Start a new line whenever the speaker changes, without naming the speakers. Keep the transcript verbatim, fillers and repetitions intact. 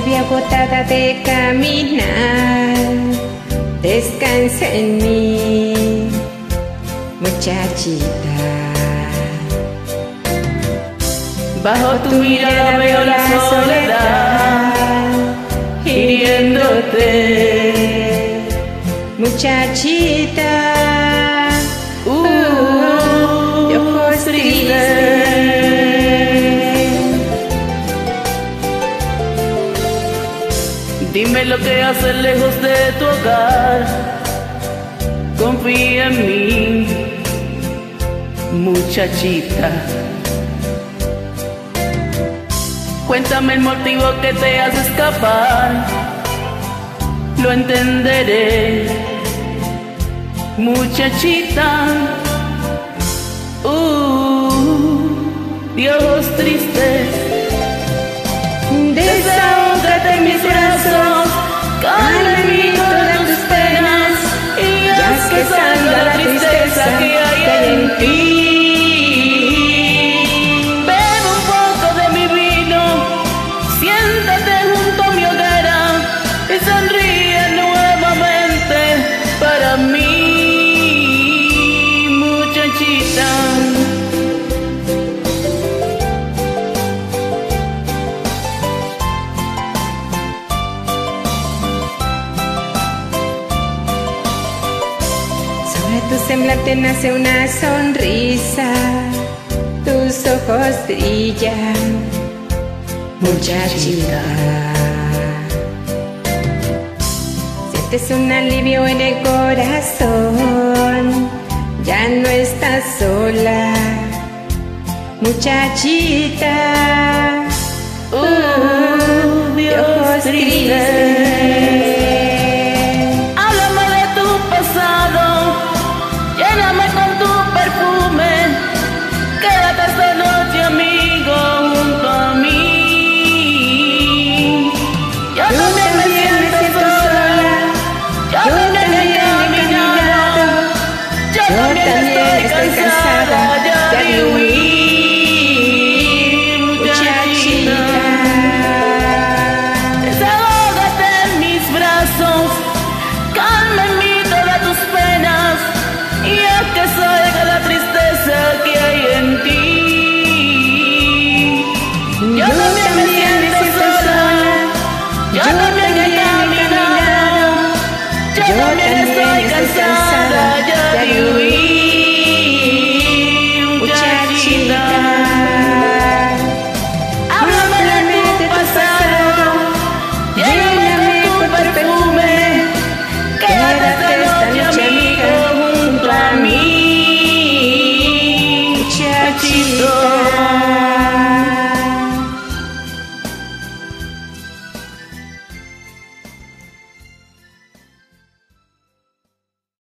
vi agotada de caminar, descansa en mí, muchachita.
Bajo tu mirada veo la soledad hiriéndote,
muchachita,
uh,
de ojos tristes.
Dime lo que haces lejos de tu hogar, confía en mí, muchachita. Cuéntame el motivo que te hace escapar, lo entenderé, muchachita. Uh, de ojos tristes, desahógate en mis brazos, calme todas tus penas y haz que salga la tristeza que hay en ti. Bebe un poco de mi vino, siéntate junto a mi hoguera y sonríe nuevamente para mí, muchachita.
De tu semblante nace una sonrisa, tus ojos brillan, muchachita. Sientes un alivio en el corazón, ya no estás sola, muchachita.
Uh,
De ojos tristes.